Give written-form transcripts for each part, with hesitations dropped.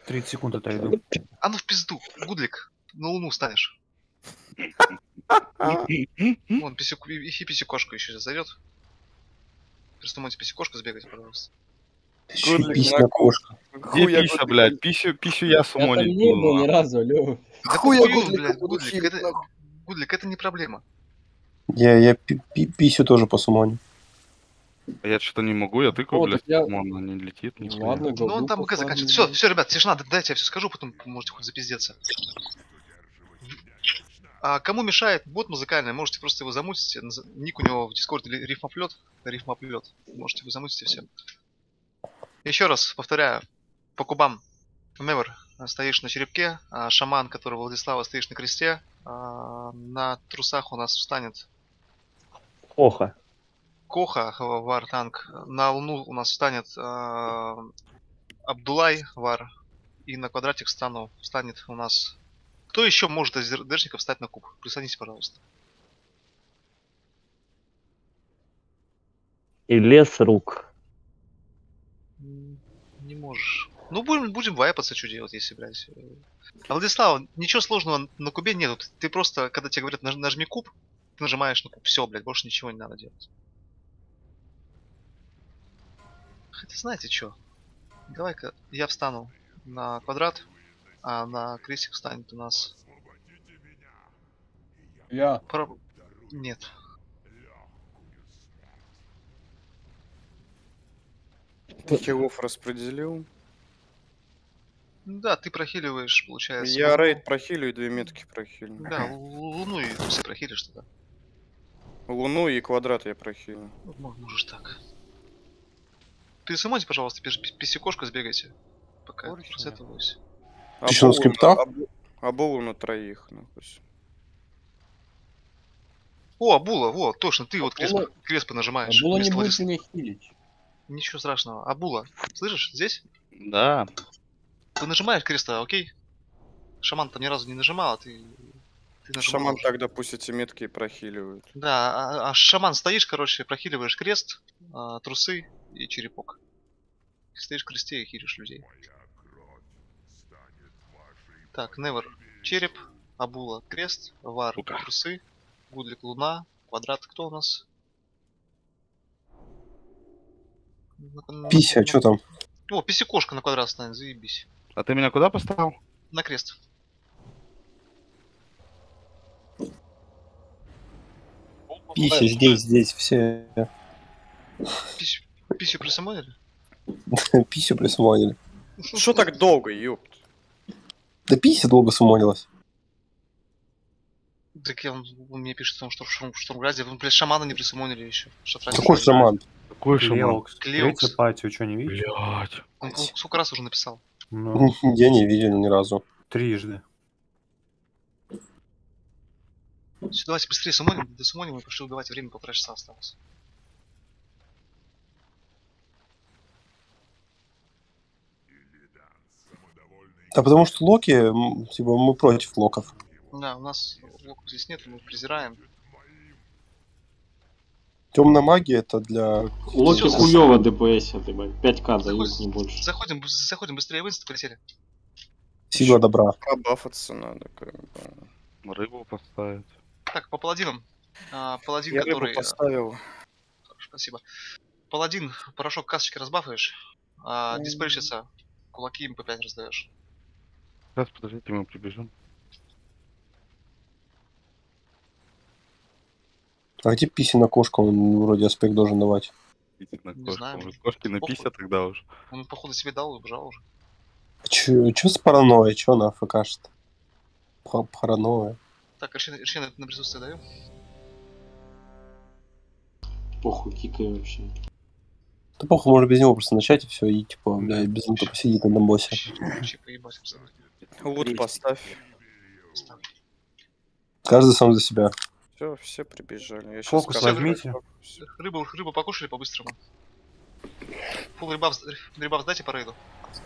30 секунд отойду. А ну в пизду, Гудлик, на луну станешь. Вон, писюкошку еще зовет. Просто можете писюкошку сбегать, пожалуйста. Письма кошка. Где пися, блядь? Писю я Я там сумонить не буду. был ни нахуй. разу, Лёв. Да Хуя похую, Гудлика блядь, буду Гудлик, хилить, это... Гудлик, это не проблема. Я писю тоже по сумоне. А я что-то не могу, я тыкаю, О, блядь, так я- сумон, она не летит, нихуя. Ладно, Ну он там ГГ заканчивает. Все, ребят, тишина, дайте я все скажу, потом можете хоть запиздеться. А кому мешает бот музыкальный, можете просто его замутить. Ник у него в Дискорде рифмоплет. Можете его замутить и все. Еще раз повторяю. По кубам. Мевер, стоишь на черепке. Шаман, который Владислава, стоишь на кресте. На трусах у нас встанет Плохо. Коха, вар-танк. На луну у нас встанет Абдулай, вар. И на квадратик встанет у нас... Кто еще может из ДРшников встать на куб? Присоединитесь, пожалуйста. И лес рук. Не можешь. Ну, будем вайпаться, что делать, если, блядь. А, Владислав, ничего сложного на кубе нету. Ты просто, когда тебе говорят, нажми куб, ты нажимаешь на куб. Все, блядь, больше ничего не надо делать. Хотя, знаете что? Давай-ка я встану на квадрат, а на крестик встанет у нас... Я. Нет. Ты хилов распределил? Да, ты прохиливаешь, получается. Я рейд прохилю и 2 метки прохилю. Да, луну и все прохилишь тогда. Луну и квадрат я прохилю. Можешь так. Ты сумайте, пожалуйста, писюкошку сбегайте. Пока Короче, просетываюсь. Ты что, на скриптах? Абулу на троих, нахуй. О, Абула, вот, точно, ты вот Абула- крест понажимаешь. Было не вместо будет Владислава. меня хилить. Ничего страшного. Абула, слышишь, здесь? Да. Ты нажимаешь креста, окей? Шаман там ни разу не нажимал, а ты нажимал. Шаман уже. тогда пусть эти метки и прохиливают. Да, а шаман стоишь, короче, прохиливаешь крест, трусы и черепок. Стоишь в кресте и хилишь людей. Так, Невер, череп, Абула, крест, Вар, Сука. трусы, Гудлик, луна, квадрат, кто у нас? Пися, что там? О, писюкошка на квадрат станет, заебись. А ты меня куда поставил? На крест. Пися здесь все. Писю присамонили? Писю присумонили. Что так долго, ёпт? Да пися долго сумонилась. Так он мне пишет, что в Штурмграде, вы, блядь, шамана не присамонили еще. Какой шаман? Какой шаман? Клеокс. Клеокс. Третью патию, что не видишь? Блядь. Он сколько раз уже написал? Ну, Я не видел ни разу. трижды. Все, давайте быстрее сумоним, досумоним и пошли убивать, время 1,5 часа осталось. А потому что Локи, типа, мы против локов. Да, у нас локов здесь нет, мы их презираем. Темная магия это для... Локи Всё, хуёво ДПС, ты, блядь. 5к дают, не больше. Заходим быстрее в инст, полетели. Сила добра. Пробафаться надо, как бы. Рыбу поставить. Так, по паладинам. Паладин, Я который... рыбу поставил. Хорошо, спасибо. Паладин, порошок касочки разбафаешь. Диспельщица, кулаки им по 5 раздаешь. Сейчас, подождите, мы прибежим. А где писина кошка? Он вроде аспект должен давать. Идите на Не кошку. знаю. Уже кошки на Похуй. пися тогда уж. Он, походу, себе дал и убежал уже. Чё с паранойей? Чё она АФКшит? Паранойя. Так, решение на присутствие даю. Похуй, кикай вообще. Да похуй, можно без него просто начать и все, и типа, блядь, без лута посидит на боссе. Вообще поебать абсолютно. Лут поставь. Ставлю. Каждый сам за себя. Все прибежали. Я Фокус скажу, возьмите. всё. Рыбу покушали по-быстрому. Фул рыбав сдайте по рейду.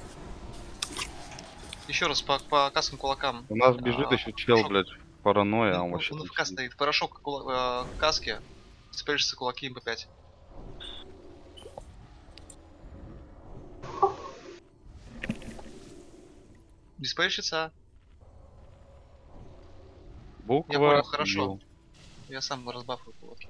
Еще раз по каскам кулакам. У нас бежит еще чел, порошок. блядь, паранойя, а он Он вообще... в там ФК сидит. стоит. Порошок каски. Спрячешься кулаки им по 5. Диспейщица. Буква. Я понял, хорошо. Ю. Я сам разбафаю кулаки.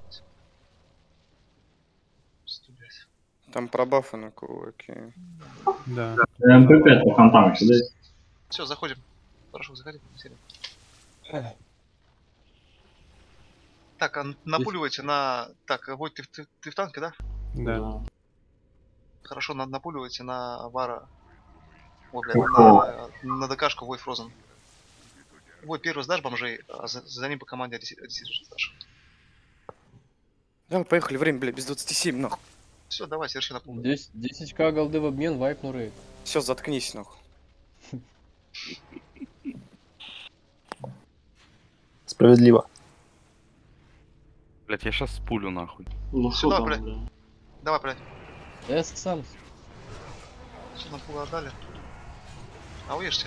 Блядь. Там пробафы на кулаки. Да. МП5 по фонтану сюда. Все, заходим. Прошу, заходи. Серия. Так, а напуливайте на... Так, Войт, ты в танке, да? Да. Хорошо, напуливайте на Вара. Ой, блядь, Какого? на ДКшку Вой Фрозен. Вой, первый сдашь бомжей, а за ним по команде одесситов сдашь. Да, поехали, время, блядь, без 27, нахуй. Все, давай, соверши напугай. 10к голды в обмен, вайп ну рейд. Все, заткнись, нахуй. Справедливо. Блять, я сейчас спулю нахуй. Ну что Сюда, там, блядь. бля? Давай, блядь. Я сам. Все, напугал отдали. А уешься.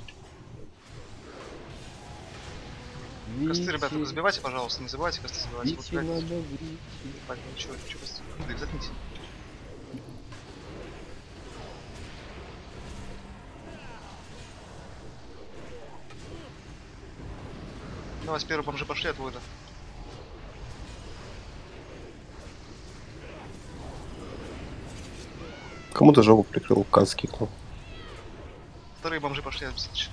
Косты, ребята, забивайте, пожалуйста, не забывайте косты забивать. Вот, блядь, ебать, ну чё косты? Да, заткните. Давай с первого бомжа пошли от Войда. Кому-то жопу прикрыл, каз кикнул. Вторые бомжи пошли от Бесича.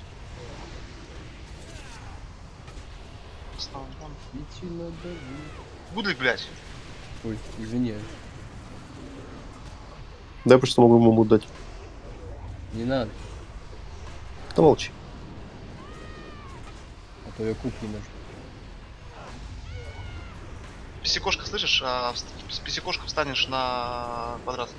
Будлик, блядь. Ой, извини. Дай просто могу ему дать. Не надо, Да молчи. а то я куб не нажму. Писикошка, слышишь? С писикошка встанешь на квадрат.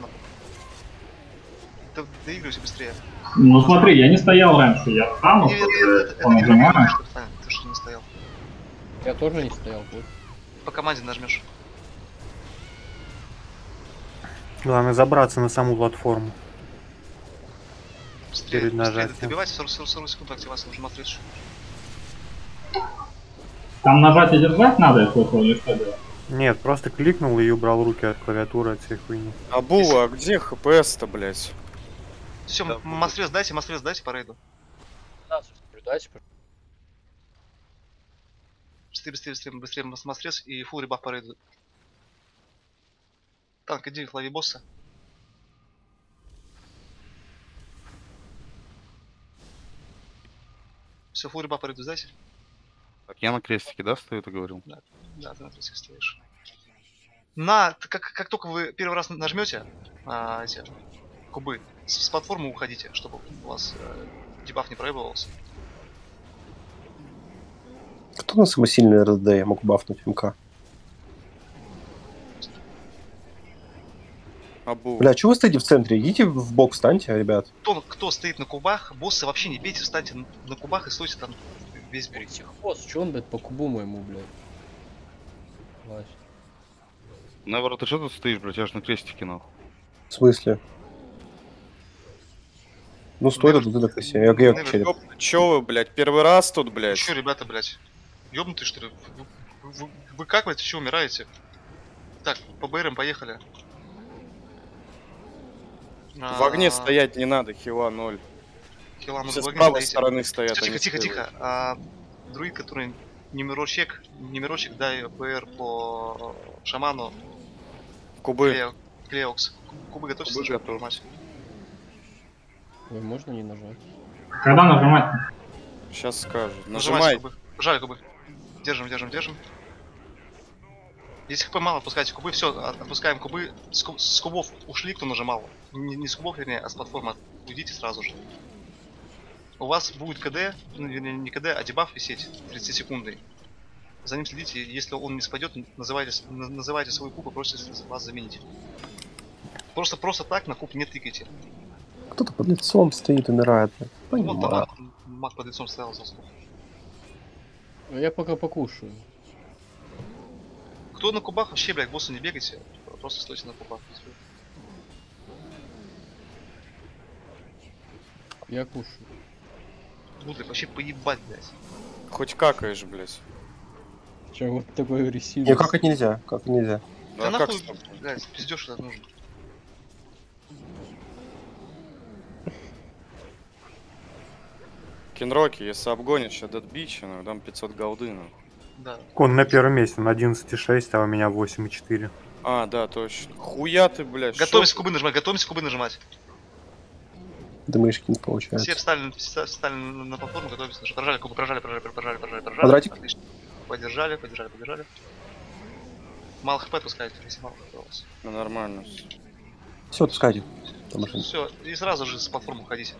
Доигрывайся быстрее. Ну смотри, я не стоял раньше, я встану, Это он не нажимаю. проблема, что встанет, ты что не стоял. Я тоже не стоял, вот. По команде нажмешь. Главное забраться на саму платформу. Быстрее, Перед быстрее нажатием. добивайте, 40 секунд активации, уже матрицу. Там нажать и держать надо, если или что делать? Нет, просто кликнул и убрал руки от клавиатуры, от всей хуйни. Абула, а где ХПС-то, блядь? Все, Да, мастрец дайте по рейду. Соблюдайте, Быстрее мастрец и фул ребаф по рейду. Танк, иди, лови босса. Все, фул ребаф по рейду сдайте. Так, я на крестике, да, стою, ты говорил? Да, ты на крестике стоишь. Как только вы первый раз нажмете эти кубы, с платформы уходите, чтобы у вас дебаф не проебывался. Кто у нас самый сильный РД? Я могу бафнуть МК. Абула. Бля, чего вы стоите в центре? Идите в бок, встаньте, ребят. Кто стоит на кубах, босса вообще не бейте, встаньте на кубах и стойте там весь бой. Психоз, чё он, блядь, по кубу моему, блядь? Вась. Наоборот, ты что тут стоишь, блядь? Я же на крестике, нахуй. В смысле? Ну стой тут, ты на косе. Я череп. Чё вы, блядь, первый раз тут, блядь? Чё, ребята, блядь? Ёбнутые, что ли? Вы как, блядь, еще умираете? Так, по БРМ поехали. В огне стоять не надо, хила 0. Хила, Все в с огне правой стоите. стороны стоят. Тихо, они тихо, с тихо, левой. тихо. Друид, который немирочек, дай ПР по шаману. Кубы. Клеокс. Кубы готовься. Кубы сначала готов. нажимать. Ой, можно не нажать? Когда нажимать? Сейчас скажу. Нажимайте Нажимай. кубы. Жали кубы. Держим. Если ХП мало, отпускайте кубы. Все, отпускаем кубы. С кубов ушли, кто нажимал. Не с кубов, вернее, а с платформы уйдите сразу же. У вас будет КД, ну, вернее, не КД, а дебаф висеть 30 секундный. За ним следите, если он не спадет, называйте свой куб и просите вас заменить. Просто так на куб не тыкайте. Кто-то под лицом стоит, умирает. Вот Понимаю. маг под лицом стоял за стол. А я пока покушаю. Кто на кубах, вообще, блядь, босса не бегайте. Просто стойте на кубах. Я кушаю. Будлик, вообще поебать, блядь. Хоть какаешь, блядь. Че, вот такой агрессивный. Не, как это нельзя, как это нельзя. Ну, Да а как нахуй, что? блядь, пиздёж это нужно. Кенроки, если обгонишь, сейчас датбичи, ну, дам 500 голды, ну. Да. Он на первом месте, на 11,6, а у меня 8,4. А, да, точно. Хуя ты, блядь. Готовься кубы нажимать, готовься кубы нажимать. Дымышки не Все получается. встали на платформу, готовимся. Прожали кубы, прожали. Квадратик. Отлично. Подержали. Мало хп отпускайте, если мало хп у вас. Ну, нормально. Все, отпускайте. Там машина. Все, и сразу же с платформы уходите.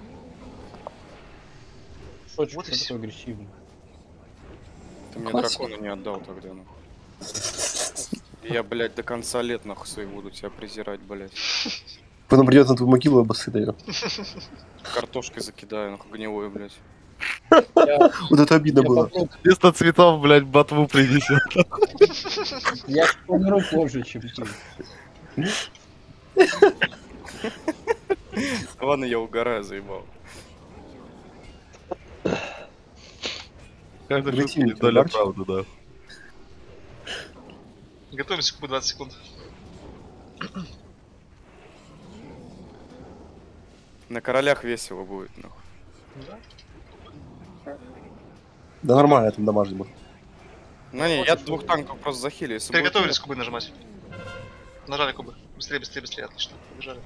Вот Вот и что всё. такое агрессивный. Ты мне Классика. дракона не отдал тогда, ну. Я, блядь, до конца лет, нахуй, своих буду тебя презирать, блядь. Потом придет на твою могилу, я басы даю. Картошкой закидаю, нахуй, гнилой, блядь. Вот это обидно было. Вместо цветов, блядь, ботву принесет. Я помру позже, чем ты. Ладно, я угораю, заебал. Каждый шутки Агрессивный доля ударчик. правды, да. Готовимся кубы 20 секунд. На королях весело будет, нахуй. Да? Да нормально, я там дамажить буду. Ну не, я двух танков просто захилю, если будет- Приготовились кубы нажимать. Нажали кубы. Быстрее, отлично. Побежали.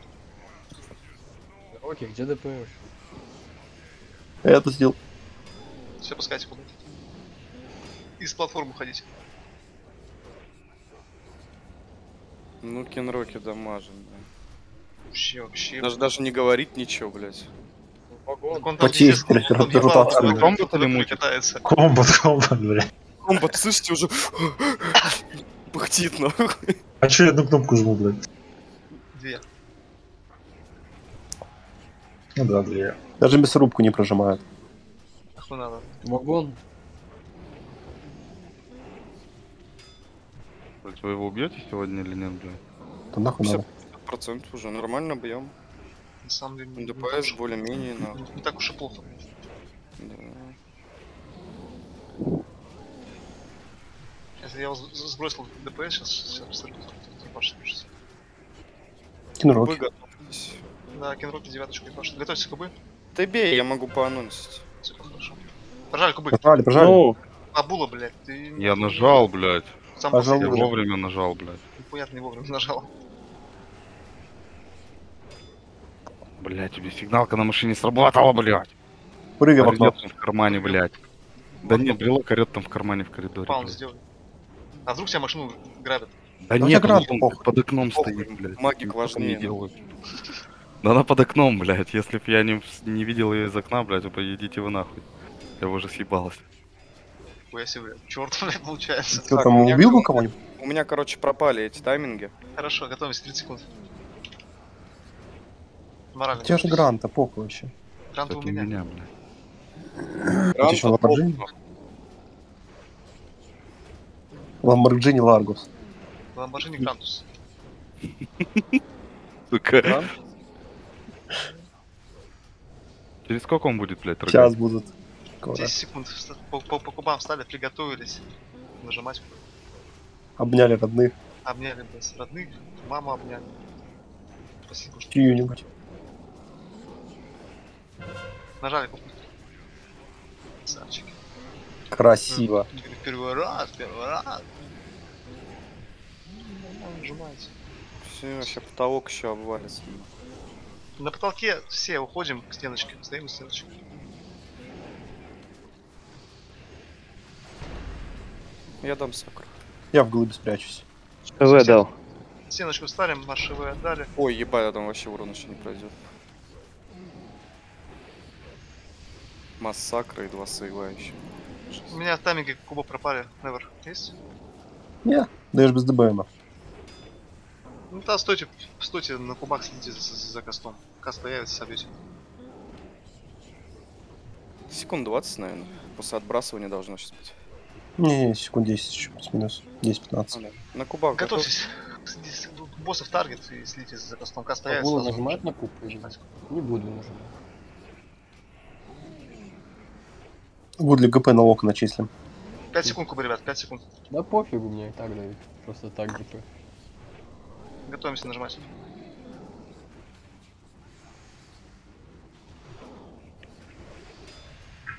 Окей, где ДП? Я это сделал. Все, пускайте кубы. И с платформы уходите. Ну, Кенроки дамажен, да. Вообще. Даже не говорит ничего, блядь. Так он там Почесть, пиздец, он ротацию. ебал, Комбат или он мультик? катается. Комбат, блядь. Комбат, слышите, уже пыхтит, нахуй. А чё я одну кнопку жму, блядь? 2. Ну да, блядь. Даже мясорубку не прожимают. Нахуй надо. Вагон. Блядь, вы его убьете сегодня или нет, блядь? То нахуй надо. 50% уже нормально бьем. На самом деле. не так ДПС уж- более-менее, нахуй. Не так уж и плохо. Да. Если я сбросил ДПС, сейчас посмотрю, кто пашет пишется. Вы Кинроки. готовьтесь. Да, Кенроки 9 пашет. Готовьтесь кубы. Ты бей, я могу поанонсить. Все хорошо. Прожали кубы. Прожали. Ну, Абула, блядь, ты... Я нажал, блядь. Сам Пожал. Я последний. вовремя нажал, блядь. Понятно, не вовремя нажал. Блядь, тебе сигналка на машине сработала, блядь. Прыгай в окно. Орёт там в кармане, блядь. Да нет, брелок орёт там в кармане в коридоре, Паун блядь. сделай. А вдруг тебя машину грабят? Да Ну, нет, это грант, он похуй. под окном Похуй. стоит, блядь. Магик Ничего важнее, не делает. Да она под окном, блядь. Если б я не видел ее из окна, блядь, то идите вы нахуй. Я бы уже съебалась. Хуя себе, блядь. Черт, блядь, получается. Кто Так, там у меня убил бы ком- кого-нибудь? У меня, короче, пропали эти тайминги. Хорошо, готовимся, 30 секунд. Морально. У тебя же гранта, похуй вообще. Грант у Это у меня. меня, блядь. У тебя еще Ранта Lamborghini? топ, Lamborghini Largus. Ламборджини Грантус. Сука. Грант. Через сколько он будет, блядь, рыгать? Сейчас будут. 10 секунд. По кубам встали, приготовились. Нажимать. Обняли родных. Обняли, блядь, родных. Маму обняли. Спасибо, что Чью-нибудь. нажали кубку. Красавчики. Красиво. Первый раз. Нажимайте. Все, вообще потолок еще обвалится. На потолке все уходим к стеночке. Стоим у стеночки. Я дам сакру. Я в глыбе спрячусь. ТВ дал. Стеночку встали, маршевые отдали. Ой, ебать, я там вообще урон еще не пройдет. Массакра и 2 сейва еще. У меня тайминги куба пропали. Never. Есть? Не, даешь без ДБМа. Ну да, стойте на кубах, следите за кастом. Каст появится, собьете. Секунд 20, наверное. После отбрасывания должно сейчас быть. Не, секунд 10 еще плюс-минус. 10-15. Да. На кубах Готовьтесь. Боссов таргет и следите за кастом. Каст появится. Буду сразу нажимать же. на куб или не буду нажимать. Будет ли ГП на лока начислим? 5 секунд, кубы, ребят, 5 секунд. Да пофигу, мне и так дают. Просто так ГП. Готовимся нажимать.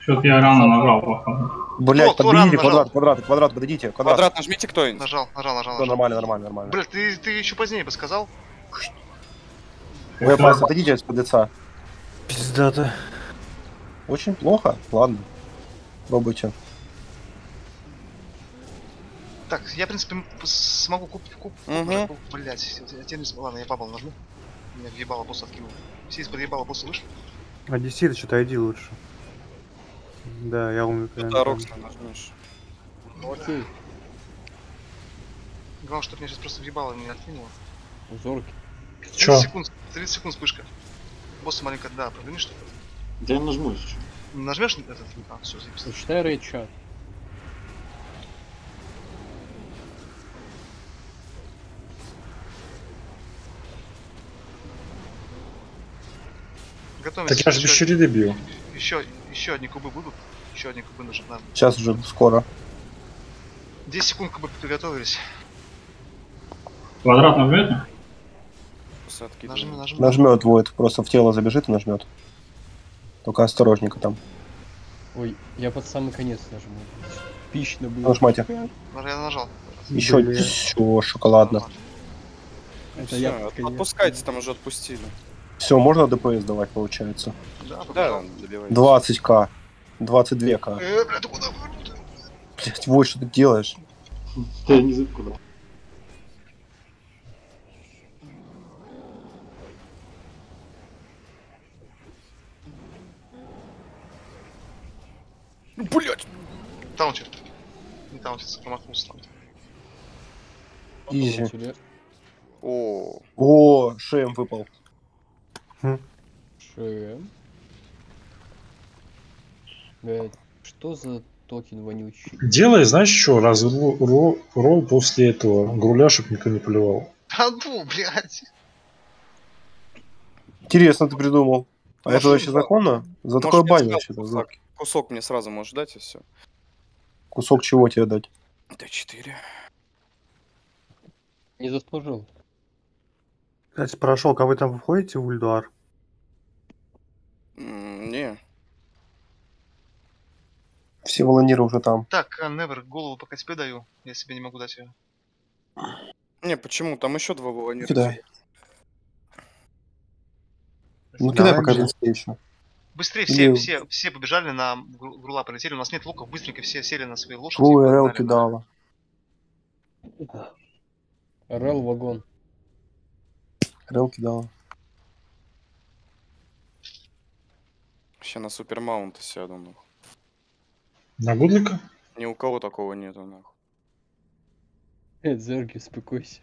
Что-то я рано нажал, походу. Блять, кто рано подбегите, нажал? квадрат, подойдите, квадрат. Квадрат нажмите кто-нибудь. Нажал. Всё, нормально. Блядь, ты еще позднее бы сказал? Вы просто отойдите от ПДЦ. Пиздата. Очень плохо? Ладно. Пробуйте. Так, я, в принципе, смогу Мгм. Блять, я тебе не смогу. Ладно, я бабл нажму. Меня въебало босса откинул. Все из-под ебала босса вышли. Одессит, что-то иди лучше. Да, я умер. Это Рокса нажмешь. Окей, Главное, чтобы меня сейчас просто въебало не откинуло. зорки. 30 секунд вспышка. Босса маленько, да, продвинешь что-то. Да я нажму еще. Нажмешь этот? А, все, заебись. Читай рейд-чат. Готовимся. Так я же без череды бью. Еще одни кубы будут. Еще одни кубы нужны нам. Сейчас уже скоро. 10 секунд кубы приготовились. Квадрат нажмете? Нажми. Нажмет воет, просто в тело забежит и нажмет. Только осторожненько там. Ой, я под самый конец нажму. Пищно было. Нажмайте. Я нажал. Еще, Блин. все, шоколадно. Это я под конец. Отпускайте, там уже отпустили. Все, можно ДПС давать, получается. Да, Да, побежал. добивайте. 20к. 22к. Бля, ты куда? Блять, вот что ты делаешь. Да я не знаю куда. Блять! Таунтер. Не таунтер, промахнулся там. Изи. О, О, шеем выпал. Шеем. Блядь, что за токен вонючий? Делай, знаешь что, ролл после этого груля, чтоб никто не поливал. Да ну, блядь. Интересно ты придумал. А это вообще законно? За Может, такое мне баню сразу вообще-то. за кусок мне сразу можешь дать и все. Кусок чего тебе дать? Т4. Не заслужил. Кстати, порошок, а вы там входите в Ульдуар? Не. Все волониры уже там. Так, Невер, голову пока тебе даю. Я себе не могу дать ее. Не, почему? Там еще два волонира. Кидай. Ну Давай, кидай пока блин. быстрее еще. Быстрее Или- все побежали на грула полетели. У нас нет луков, быстренько все сели на свои лошади. Твой и РЛ погнали. кидала. РЛ вагон. РЛ кидала. Вообще на супермаунта сяду, нахуй. На Гудлика? Ни у кого такого нету, нахуй. Зорки, успокойся.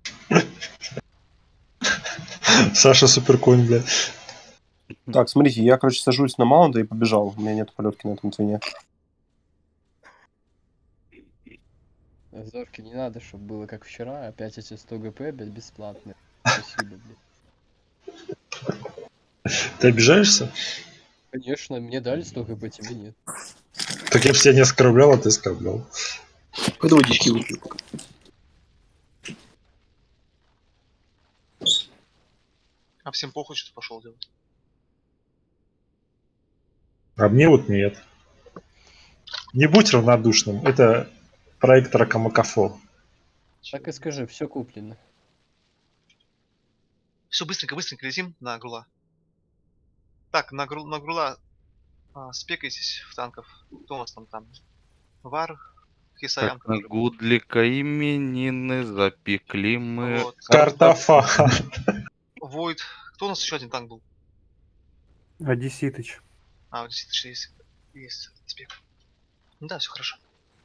Саша суперконь, блядь. Так, смотрите, я, короче, сажусь на маунта и побежал. У меня нет полетки на этом твине. Зорки, не надо, чтобы было как вчера. Опять эти 100 ГП, блядь, бесплатные. Спасибо, блядь. Ты обижаешься? Конечно, мне дали 100 ГП, тебе нет. Так я бы тебя не оскорблял, а ты оскорблял. Пойду водички выпью. А всем похуй, что ты пошел делать. А мне вот нет. Не будь равнодушным. Это проект Ракамакафо. Так и скажи, все куплено. Все, быстренько летим на грула. Так, на грула спекайтесь в танков. Кто у нас там? Вар, Хисаян. Так, на Гудлика именины запекли мы. Вот. Картофа. Войд. Кто у нас еще один танк был? Одесситыч. А, вот здесь есть спек. Ну да, все хорошо.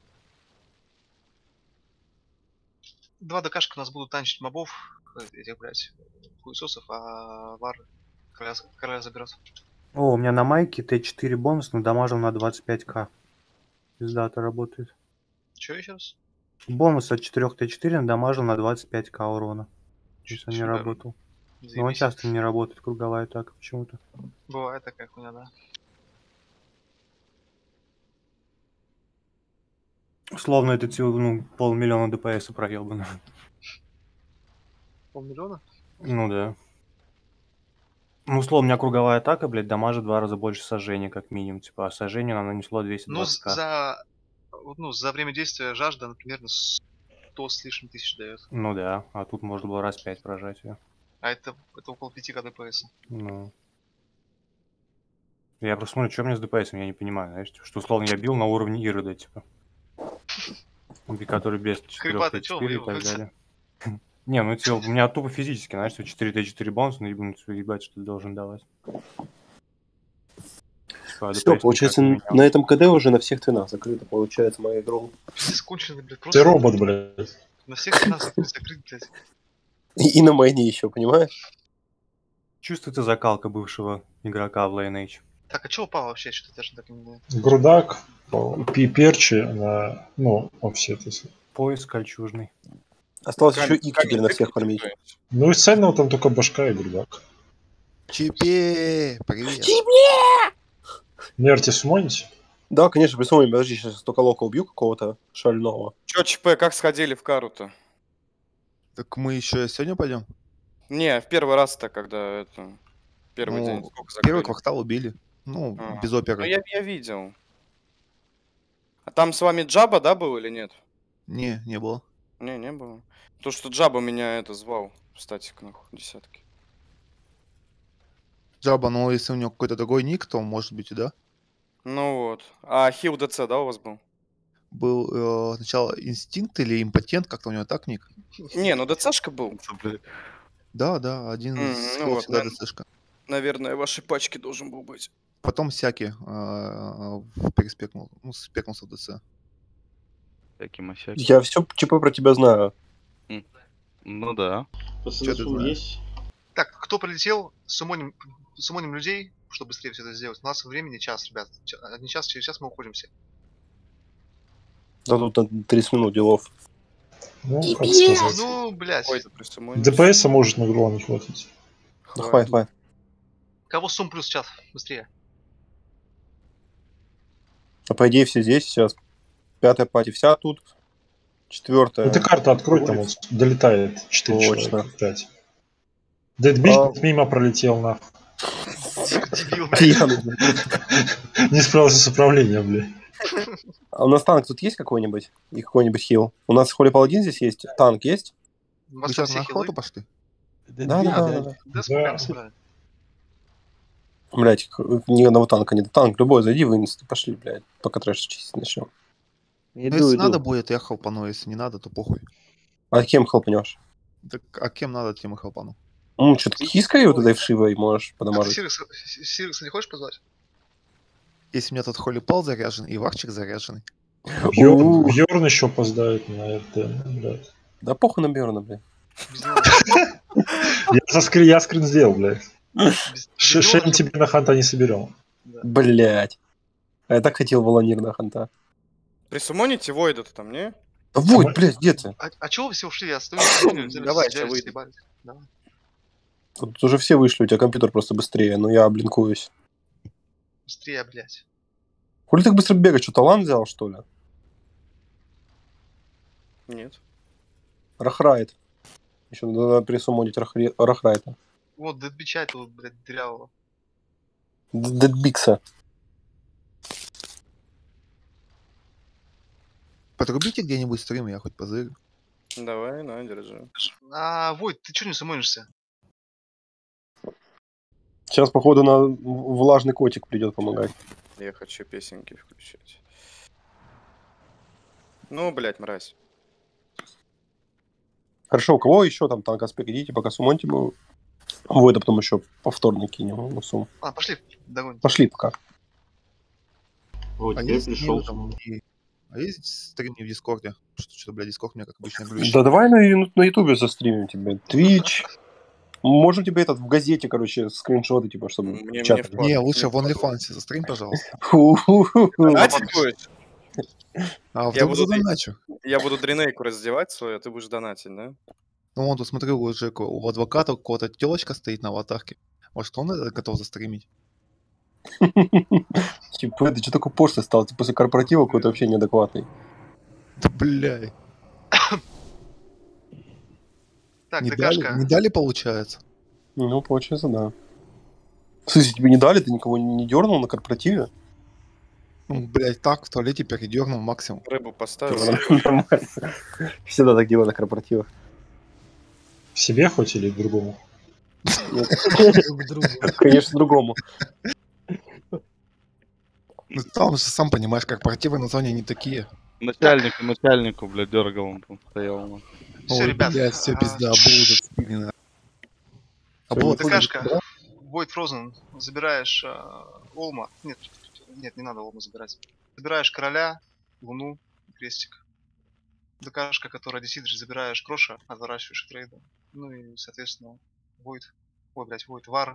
2 ДКшка у нас будут танчить мобов, этих, блядь, хуесосов, а Вар короля заберет. О, у меня на майке Т4 бонус надамажил на 25к. Пиздато работает. Че еще раз? Бонус от 4 Т4 надамажил на 25к урона. Чё- Если он не чё, да, работал. Но он заебись. часто не работает, круговая атака почему-то. Бывает такая хуйня, да. Условно это ну, 500 000 ДПС проебано. 500 000? Ну да. Ну, условно, у меня круговая атака, блядь, дамажит в 2 раза больше сожжения, как минимум. Типа, а сожжение нам нанесло 220к. Ну, за время действия жажда, она примерно 100 с лишним тысяч дает. Ну да, а тут можно было раз 5 прожать ее. А это около 5 ДПС. Ну. Я просто смотрю, что у меня с ДПСом, я не понимаю, знаешь, типа, что условно я бил на уровне Ирода, типа. Который без 4 Крипа, ты чё, Т4 и так выебывается? далее. Не, ну типа, у меня тупо физически, знаешь, 4 Т4 бонус, ну ебать, что ты должен давать. Типа, Все, ДПС получается, никак не на этом КД уже на всех твинах закрыто, получается, моя игра. Скучно, блядь, Ты просто робот, блядь. на всех нас закрыть, блядь. И на майне еще, понимаешь? чувствуется закалка бывшего игрока в Lineage. Так, а чё упало вообще? Что-то даже так не знаю. Грудак, перчи на... Ну, вообще это... Пояс кольчужный. Осталось еще ик теперь на всех фармить. Ну, из цельного там только башка и грудак. Чипе! Привет. Не артисумоните? Да, конечно, присмотрим, подожди, сейчас только лока убью какого-то шального. Чё, ЧП, как сходили в кару-то? Так мы еще сегодня пойдем? Не, в первый раз-то, когда это... Первый Ну, день. Сколько Первый закрыли? квартал убили. Ну, А. без Ну, оперы. я видел. А там с вами Джаба, да, был или нет? Не было. Не было. То, что Джаба меня это звал в статик, нахуй, десятки. Джаба, ну если у него какой-то другой ник, то может быть и да. Ну вот. А хил ДЦ, да, у вас был? Был сначала инстинкт или импотент, как-то у него так ник. Не, ну ДЦшка был. Да, один Мгм, из ну скиллов вот, всегда да. ДЦшка. Наверное, в вашей пачке должен был быть. Потом всякий переспекнул, ну, спекнулся в ДЦ. Всякий мосяки. Я все ЧП про тебя знаю. Ну да. Чё ты знаешь? Так, кто прилетел, суммоним людей, чтобы быстрее все это сделать. У нас времени час, ребят. Не час, через час мы уходим все. Да тут на 30 минут делов. Ну, как сказать. Ну, блядь. Ой, это присумонил. ДПС может на главу не хватить. Да хватит. Кого сум плюс чат? Быстрее. А по идее все здесь сейчас. 5-я пати вся тут. 4-я. Эта карта открой, там вот долетает 4 Точно. человека, 5. Дэдбит мимо пролетел, нахуй. Дебил, блядь. Пьяный. Не справился с управлением, бля. А у нас танк тут есть какой-нибудь? И какой-нибудь хил? У нас Холи Паладин здесь есть? Танк есть? У Вы вас сейчас все на хилы? охоту пошли? Да. Да, спокойно собрали. Блять, ни одного танка нет. Танк любой, зайди в инст, пошли, блядь, пока трэш чистить начнем. Ну, если надо будет, я хелпану, если не надо, то похуй. А кем хелпнешь? Так, а кем надо, тем и хелпану. Что-то киской вот этой вшивой можешь А ты подамажить. Сирикса не хочешь позвать? Если у меня тут Холи Пал заряжен и Варчик заряженный. Бьорн еще опоздает на РТ, блядь. Да похуй на Бёрна, блядь. Без него. Я скрин сделал, блядь. Без Шейн него тебе на ханта не соберем. Блять. А я так хотел волонир на ханта. Присумоните Войда-то там, не? Войд, блядь, где ты? А чего вы все ушли? Я стою, Давай, ща выйдем. Давай. Тут уже все вышли, у тебя компьютер просто быстрее, но я блинкуюсь. Быстрее, блядь. Хули так быстро бегать? Что, талант взял, что ли? Нет. Рахрайт. Еще надо присумонить Рахрайта. Вот, дедбичай этого, блядь, дырявого. Дедбикса. Подрубите где-нибудь стрим, я хоть позырю. Давай, на, держи. А, Войт, ты чё не сумонишься? Сейчас, походу, на влажный котик придет помогать. Я хочу песенки включить. Ну, блядь, мразь. Хорошо, у кого еще там танк аспект? Идите, пока сумоньте мы Войда, потом еще повторно кинем на сумму. А, пошли, догонь. Пошли пока. А есть стримы там а есть стрим не в Дискорде? Что-то, блядь, Дискорд меня, как обычно, глючит. Да давай на Ютубе застримим тебе. Twitch. Можем тебе в газете, короче, скриншоты, типа, чтобы Мне чат. Не, лучше в OnlyFans застрим, пожалуйста. Донатить будешь? А Я вдруг буду задоначу? Я буду дринейку раздевать свою, а ты будешь донатить, да? Ну, вон тут смотрю, уже у адвоката у кого-то телочка стоит на аватарке. Может, он это готов застримить? Типа, ты что такой пошлый стал? Ты после корпоратива какой-то вообще неадекватный. Да, бля. Так, Не ДКшка. дали, получается? Ну, получается, да. В смысле, тебе не дали? Ты никого не дернул на корпоративе? Ну, блядь, так, в туалете передернул максимум. Рыбу поставил. Нормально. Всегда так делаю на корпоративах. Себе хоть или другому? Друг другу. Конечно, другому. Ну, там же сам понимаешь, корпоративы на зоне не такие. Начальнику, блядь, дергал он там стоял. Ну. Все, Ой, ребят. блядь, все пизда, Абулу зацепили, на. Абула тоже ДКшка, да? Void Frozen, забираешь Олма. Нет, не надо Олма забирать. Забираешь короля, луну, крестик. ДКшка, которая десидрит, забираешь Кроша, отворачиваешь трейда. Ну и, соответственно, Void. Ой, блядь, Void, Вар.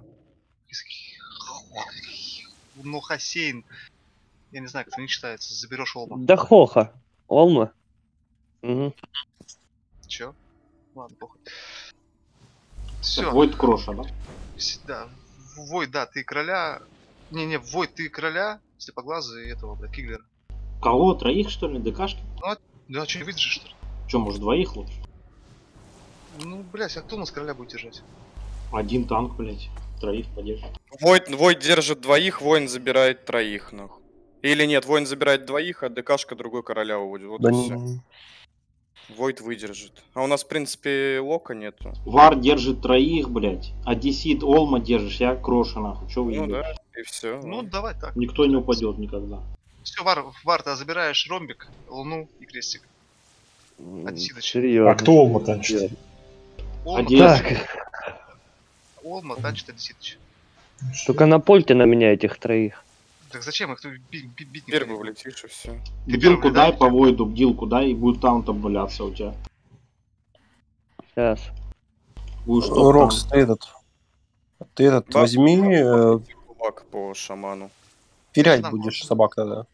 Ну, Хасейн. Я не знаю, как это не читается. Заберешь Олма. Да хоха. Олма. Угу. Чё? Ладно, похуй. Все. Войд Кроша, да? Да. Войд, да, ты короля. Не, Войд, ты короля, слепоглазый и этого, блядь, Киглера. Кого? Троих, что ли? ДКшки? Да, что, не выдержишь, что ли? Че, может, двоих лучше? Ну, блядь, а кто у нас короля будет держать? Один танк, блядь. Троих поддержит. Войд держит двоих, воин забирает троих, нахуй. Или нет, воин забирает двоих, а ДКшка другой короля уводит. Вот Да и не- все. Войд выдержит. А у нас, в принципе, лока нету. Вар держит троих, блядь. Одессит Олма держишь, я Кроша, нахуй. Че вы Ну ебете? да, и все. Ну, давай так. Никто не упадет никогда. Все, Вар, ты забираешь ромбик, луну и крестик. Одессидыч. Серьезно. А кто Олма танчит? Олма, Одесса. Олма танчит Одессидыч. Только напольте на меня этих троих. Так зачем их бить не Теперь бы хотят? влетишь и все. Бдилку первый, дай да? по Войду, бдилку дай, и будет таунт обваляться у тебя. Сейчас. Будешь топ Рокс, ты этот Да. возьми, Кулак по шаману. терять Да. будешь собак тогда.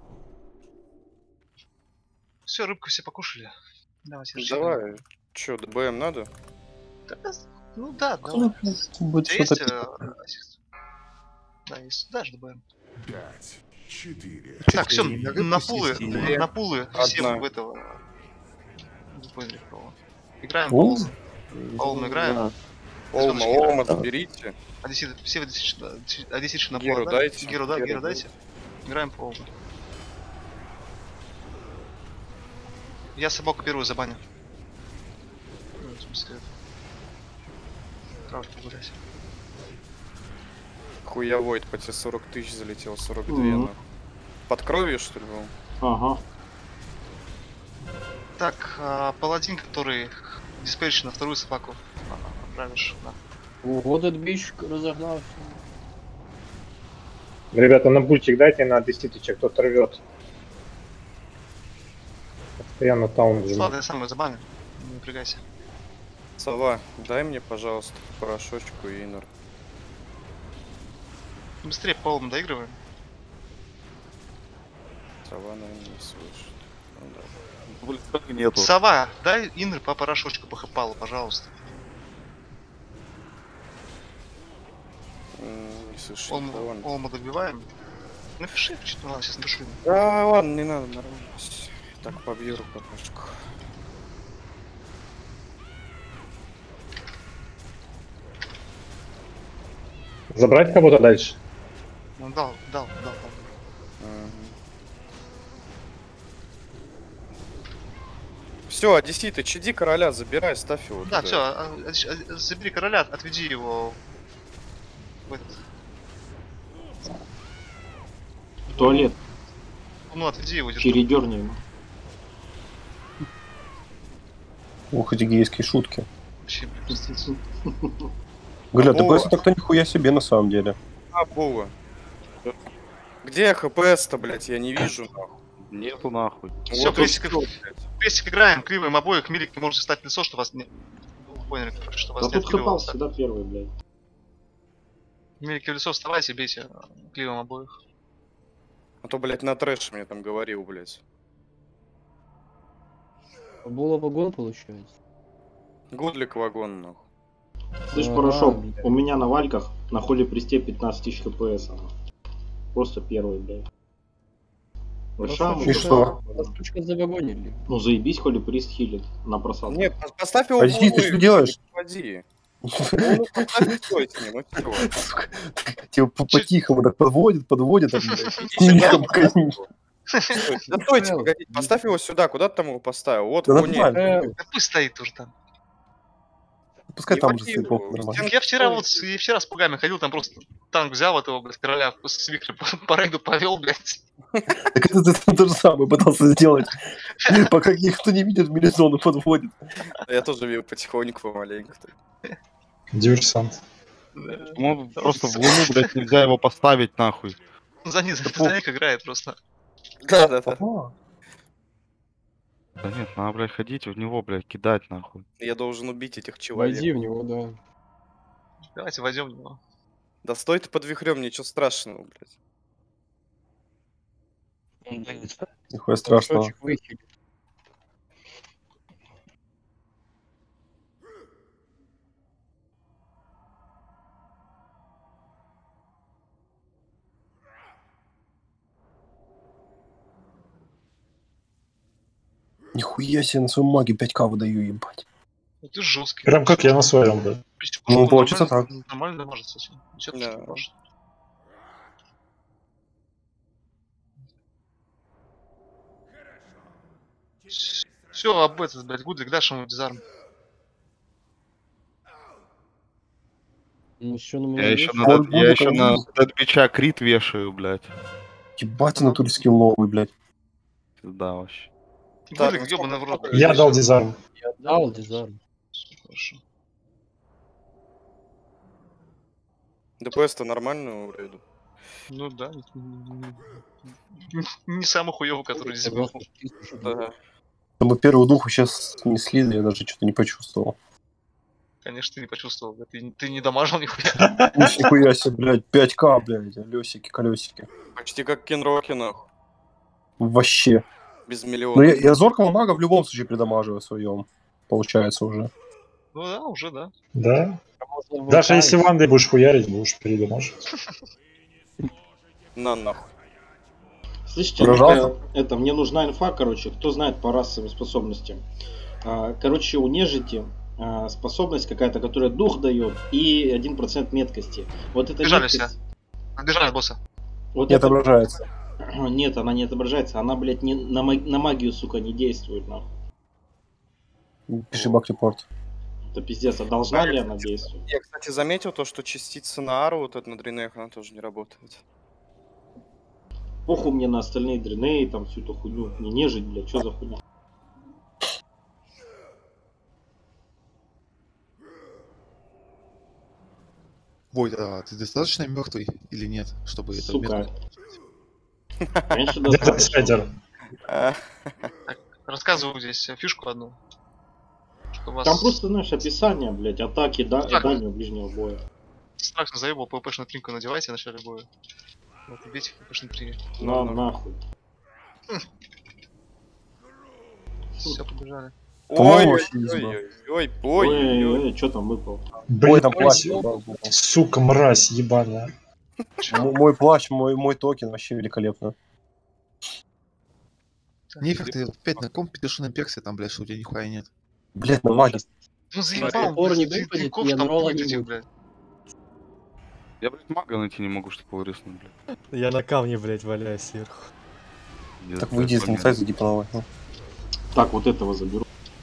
Все, рыбку все покушали. Давайте. Давай. Че, ДБМ надо? Ну да, давай. Будет У тебя есть что-то... ассист? Да, есть. Дашь ДБМ. 5, 4. Так, все, Я рыбку на пулы, съесть на пулы Одна. всем в этого. Не поняли кого. Играем О. по Олму играем. Да. Олма заберите. Одессит, все Одессит на Геру пол, дайте. Геру, да, Геру Геру дайте. Играем по Олму. Я собаку первую забаню. Ну, в смысле, травку погулять. Хуя Войд по тебе 40 тысяч залетел, 42 Мгм. нахуй. Под кровью, что ли, был? Ага. Так, паладин, который диспейчит на вторую собаку. Правишь, да. Вот этот бич разогнался. Ребята, на бультик дайте на 10 тысяч, кто-то рвет. Постоянно таун жму. Ладно, я сам его забаню. Не напрягайся. Сова, дай мне, пожалуйста, порошочку и инер. Быстрее по Олму доигрываем. Сова, наверное, не слышит. Ну, да. Блин, так нету. Сова, дай инр по порошочку по хэпалу, пожалуйста. Не слышит. Да ладно. Олму добиваем. Напиши, что надо, сейчас напишу. Да ладно, не надо, нормально. Так, побью рукопашку. Забрать кого-то дальше? Ну дал. Все, Одесситы, чади короля, забирай, ставь его. Да, туда. все, забери короля, отведи его в этот. В туалет. Ну, отведи его, держи. Передерни ему. Ух, эти гейские шутки. Вообще, блин. Гля, Абула. ДПС так-то нихуя себе на самом деле. А, Була. Где ХПС-то, блять, я не вижу, нахуй. Нету нахуй. Все, Вот крестик, он, блядь. крестик играем, криваем обоих, милик, можете стать лицо, что вас не... Вы поняли, короче, что вас Да не тут откидывало. хэпал всегда первый, блядь. Милик в лицо вставайте, бейте кривом обоих. А то, блядь, на трэш мне там говорил, блядь. Было вагон, получается. Гудлик вагон, нахуй. Слышь, Ага, Порошок, блядь. у меня на вальках на холе престе 15 тысяч хпс. Просто первый, блядь. Вышам, И что? Штучка завагонили. Ну заебись, холи прист хилит на просадку. Нет, поставь его в Одессит, ты луну что и делаешь? води. Ну, поставь стой с ним, и всё. Сука, типа по-тихому так подводит, так, блядь. Иди сюда, Слишком конь. Стой, да стойте, погодите, поставь его сюда, куда ты там его поставил? Вот, Да в луне. нормально. Да пусть стоит уже там. Пускай Не там уже води стоит, его, нормально. стенки Я вчера стой. с пугами ходил, там просто танк взял этого, блядь, короля с вихря по рейду повел, блядь. Так это ты то же самое пытался сделать. Пока никто не видит, милизону подводит. Я тоже видел потихоньку, помаленьку. Диверсант. Ну, просто в луну, блядь, нельзя его поставить нахуй. За них играет просто. Да-да-да. Да нет, надо, блядь, ходить в него, блядь, кидать нахуй. Я должен убить этих Войди человек. в него, да. Давайте войдем в него. Да стой ты под вихрем, ничего страшного, блядь. Нихуя страшного. Кусочек выхилит. Нихуя себе на своем маге 5к выдаю, ебать. Ну ты жесткий. Прям как я на своем, да. Ну, получится так. Нормально может совсем. Ничего Да. не может. Все, об этот, блядь, Гудлик, дашь ему дизарм. Ну что на меня Я есть? еще на, Вот я еще на буду Дэдбича крит вешаю, блядь. Ебать, на туре скилловый, блядь. Да, вообще. Так, Гудлик, ёбаный в рот. Я дал дизарм. Я дал дизарм. Хорошо. ДПС-то нормальную рейду. Ну да. Не самый хуёвый, который здесь был. Да. Мы первую духу сейчас снесли, я даже что-то не почувствовал. Конечно, ты не почувствовал. Ты не дамажил нихуя. Нихуя себе, блядь, 5к, блядь, лёсики, колесики. Почти как Кенроки, нахуй. Вообще. Без Ну, миллиона. я зоркого мага в любом случае придамаживаю в своем. Получается уже. Ну да, уже да. Да. Можно в Даже ВК если вандой будешь хуярить, будешь передамаживать. На нахуй. Слышите, Пожалуйста. это мне нужна инфа, короче, кто знает по расовым способностям. Короче, у нежити способность какая-то, которая дух дает, и 1% меткости. Вот это Бежали меткость. все. Отбежали от босса. Вот Не это... отображается. Нет, она не отображается. Она, блядь, не, на магию, сука, не действует, нахуй. Пиши бак-репорт. Это пиздец. А должна ли она действовать? Я, кстати, заметил то, что частица на ару, вот это на дренеях, она тоже не работает. Похуй мне на остальные дренеи, там всю эту хуйню. Не нежить, блядь, что за хуйня? Вой, а ты достаточно мертвый или нет, чтобы это Сука. метод- Конечно, Где достаточно. инсайдер? Рассказываю здесь фишку одну. Что вас Там просто, знаешь, описание, блядь, атаки Так. дальнего ближнего боя. страшно заебал, ПВПшную тринку надевайте в начале боя. Вот, и бейте в ПВПшной трине. Нахуй. Все, побежали. По-моему, Ой, вообще не знаю. ой, ой, ой, ой. Что там выпал? Ой, там Блядь, плащ. сука, мразь ебаная. Мой плащ, мой токен вообще великолепно. Нефиг ты опять на компе пиши на персе, там, блядь, что у тебя нихуя нет. Блядь, на маге. Ну заебал, Упор не блядь, выпадет, тринков ни там анрола будет не этих, будет. блядь. Я, блядь, мага найти не могу, чтобы его рискнуть, блядь. Я на камне, блядь, валяюсь сверху. Так выйди из инсайт, зайди по новой. Ну. Так, вот этого заберу.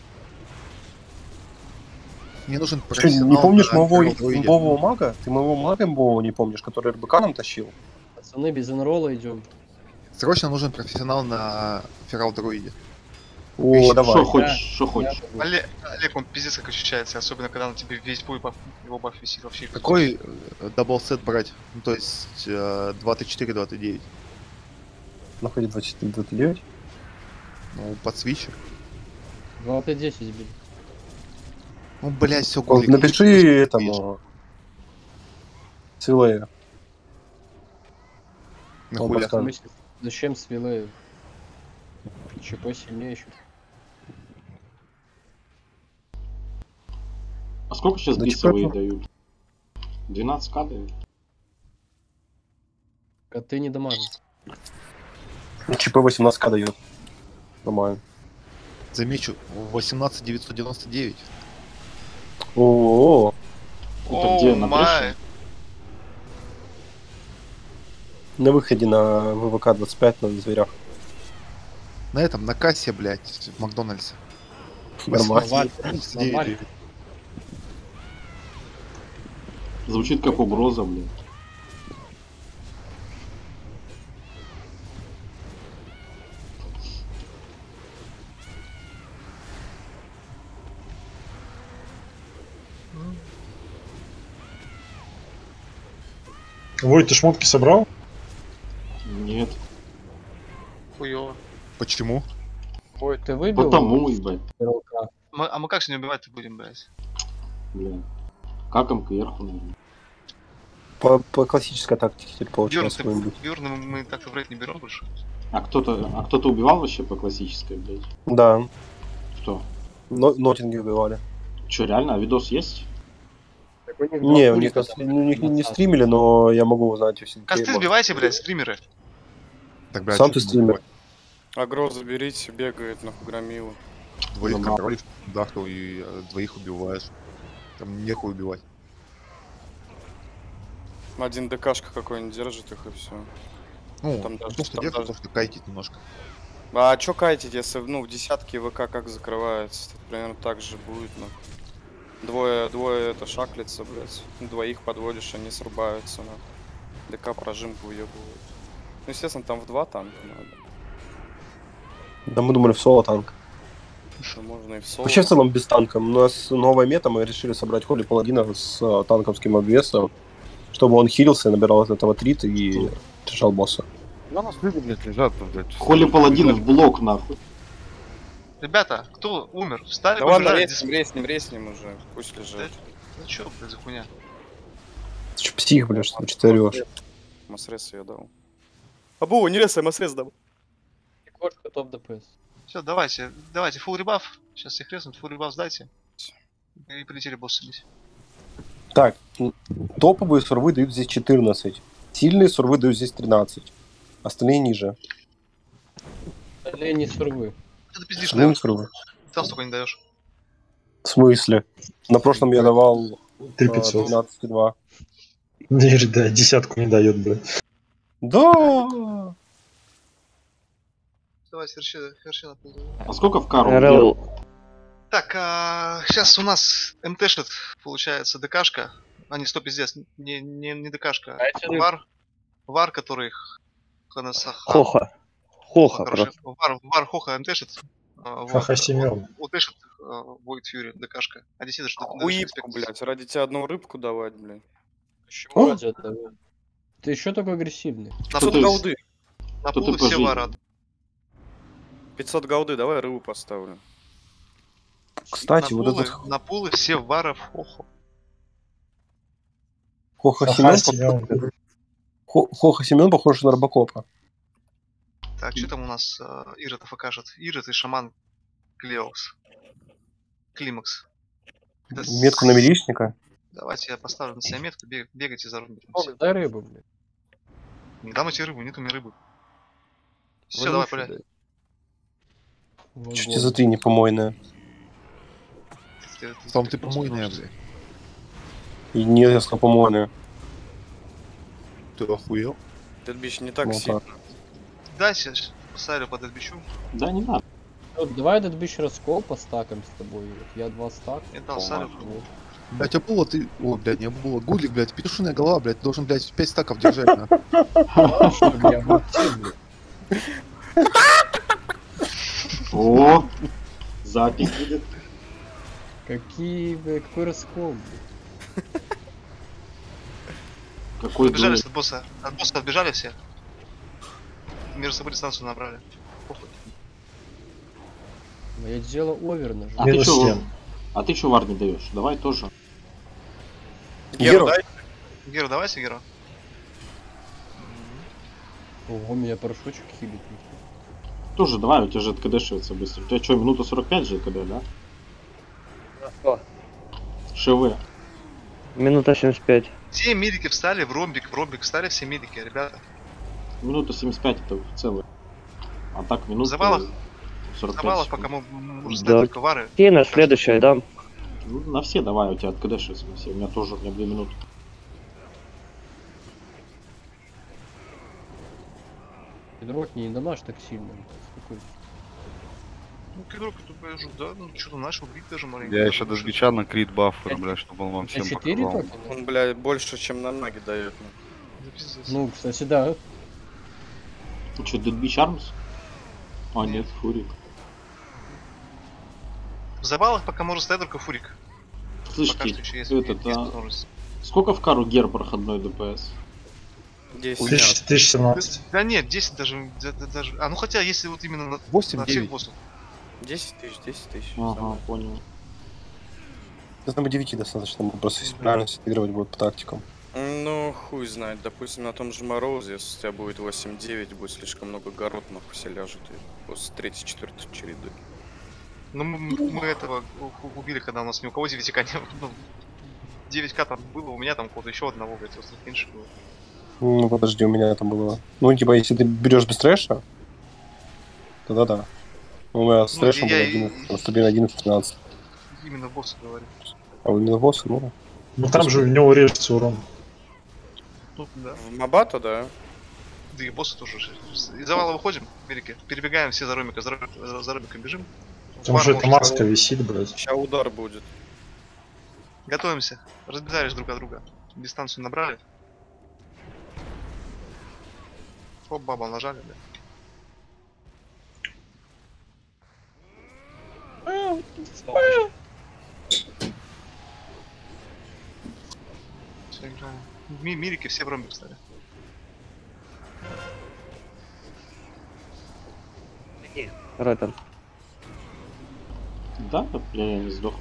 Мне нужен Что, не профессионал помнишь на моего Android. имбового мага? Ты моего мага имбового не помнишь, который РБК нам тащил? Пацаны, без энролла идем. Срочно нужен профессионал на Ферал Друиде. О, давай. Что хочешь, что хочешь. Олег, он пиздец как ощущается, особенно когда на тебе весь бой баф, его баф висит вообще. Какой даблсет брать? Ну, то есть 24, 29. Находит 24, 29. Ну, под свитчер. 2Т10 били. Ну, блядь, все Вот, гулик. напиши этому... Силею. Нахуя? В смысле, зачем свилею? ЧП сильнее еще. А сколько сейчас Да бисовые чё это? дают? 12к дают? Коты не дамажат. ЧП 18к дает. Нормально. Замечу, 18 999. О, Это где? На май. бреши? На выходе на ВВК 25 на зверях. На этом, на кассе, блядь, в Макдональдсе. Нормально. Нормально. Звучит как угроза, блин. Вой, ты шмотки собрал? Нет. Хуёво. Почему? Ой, ты выбил? Потому, ебать. стрелка? А мы как сегодня убивать-то будем, блядь? Блин. Каком кверху, наверное. По классической тактике теперь Бьёрн, получилось. Бьёрна мы так-то врать не берем больше. А кто-то убивал вообще по классической, блядь? Да, Кто? нотинги убивали. Че, реально? А видос есть? Так у них Не, два у них пулика там, не 20. стримили, но я могу узнать все. Косты сбивайте, блядь, стримеры. Так, блядь, Сам чё ты стример. Агро заберите, бегает нахуй громила. Двоих Забрал. контролишь, дахнул и двоих убиваешь. Там нехуй убивать. Один ДКшка какой-нибудь держит их и все. Ну, Там даже- то, что там держит, даже- то, что кайтить немножко. А чё кайтить, если в десятке ВК как закрывается? Тут примерно так же будет, нахуй. Двое это шаклится, блядь. Двоих подводишь, они срубаются, нахуй. ДК прожимку уебывают. Ну, естественно, там в 2 танка надо. Да мы думали в соло танк. Что можно и в соло. Вообще в целом без танка. У нас новая мета, мы решили собрать холи паладина с танковским обвесом, чтобы он хилился, набирал от этого трит и решал босса. Да, у нас люди, блядь, лежат, блядь. Холи паладин в блок, нахуй. Ребята, кто умер? Встали, Да ладно, побежали. резнем уже. Пусть лежит. Ну чё, блядь, за хуйня? Ты чё, псих, блядь, что ты орёшь? Масрес я дал. Абу, не резай, масрес дал. Кошка топ ДПС. Все, давайте, фул ребаф. Сейчас всех резнут, фул ребаф сдайте. И полетели босса бить. Так, топовые сурвы дают здесь 14. Сильные сурвы дают здесь 13. Остальные ниже. Не сурвы. Ты пиздишь, Остальные даешь. сурвы. Там столько не даешь. В смысле? На прошлом я давал 3500. 12,2. Не, да, десятку не дает, блядь. Да! Давайте, вершина пул. А сколько в кару? РЛ. Так, сейчас у нас МТшит, получается, ДКшка. А, не, стоп, пиздец, не ДКшка. Вар, который... Хоха. Хоха Короче, просто. Вар Хоха МТшит. Хаха Семён. УТшит Void Fury, ДКшка. А действительно, что... Уипку, блядь, ради тебя одну рыбку давать, блядь. Почему ради этого? Ты еще такой агрессивный. На 500 ты- голды. На Кто пулы ты все пожизненно? вара. 500 голды, давай рыбу поставлю. Кстати, на вот пулы, этот на пулы все варов Хохо. Хоха Хаха Семен, Семён. Хоха Семен похож на Робокопа. Так, что там у нас Ирод покажет? Ирод и шаман Клеокс. Климакс. Да Метку на милишника. Давайте я поставлю на себя метку, бегайте за рыбой. Ой, дай рыбу, блядь. Не дам тебе рыбу, нету мне рыбы. Все, Вонючий, давай, пуляй. блядь. Что тебе за ты непомойная? Сам ты помойная, блядь. И не резко помойная. Ты охуел? Этот бич не так Ну, сильно. Дайте, поставлю под отбичу. Да, не надо. Вот, давай этот бич раскол по стакам с тобой. Вот я 2 стака. Я дал салю. Вот. Блядь, а было ты... О, блядь, не было. Гулик, блядь, петушиная голова, блядь, должен, блядь, 5 стаков держать, нахуй. Чтобы я молчал, блядь. О, запись будет. Какой раскол, блядь. Какой Отбежались дуэль. от босса. От босса отбежали все. Между собой дистанцию набрали. Похуй. Но я делал овер нажал. А ты Минус чё, 7. а ты чё вар не даешь? Давай тоже. Геру дай. Геру, давайте, Геру. Ого, меня парашютчик хилит. Тоже давай, у тебя же КДшивается быстро. У тебя что, минута 45 же КД, да? Что? ШВ. Минута 75. Все медики встали в ромбик встали все медики, ребята. Минута 75 это целое. А так минута Завалах? 45 Завалах, секунд. пока мы можем Да. ставить только вары. И на следующее, да. Ну, на все давай, у тебя откадешится на все. У меня тоже, у меня 2 минуты. Кедрок не дамаж так сильно. Какой? Ну, Кедрок, это, да, ну, что-то начал бить даже маленько. Я еще до Сгича на крит баффер, бля, чтобы он вам всем показал. Он, бля, больше, чем на ноги дает. Ну, кстати, да. Ну что, Dead Beach Arms? А, нет, Фурик. В забалах пока может стоять только Фурик. Слышите, что еще есть этот, сколько в кару гер проходной ДПС? 10. 1017. Да нет, 10 даже. А, ну хотя, если вот именно на 8, на всех 9. боссов. 10 тысяч, 10 тысяч. Ага, понял. Там 9 достаточно, мы просто если правильно сыгрывать будет по тактикам. Ну, хуй знает. Допустим, на том же Морозе, если у тебя будет 8-9, будет слишком много город, нахуй все ляжут. И после 3-4 череды. Ну, мы этого убили, когда у нас ни у кого 9к не было. Ну, 9к там было, у меня там кого-то еще одного, блядь, просто меньше было. Ну подожди, у меня там было. Ну, типа, если ты берешь без трэша, тогда да. У меня с Ну, трэшем было я 11, стабильно 11-13. Именно босса говорю. А вы именно босса, ну. Ну там же у него режется урон. Ну, да. В Мабато, да. Да и боссы тоже. Из завала выходим, Америки, перебегаем все за Ромика, за Ромиком бежим. Потому что эта маска висит, блядь. Сейчас удар будет. Готовимся. Разбежались друг от друга. Дистанцию набрали. Оп, баба нажали, да. Все, играем. В Мирике все в ромбик стали. Рэттер. Да, бля, я не сдох.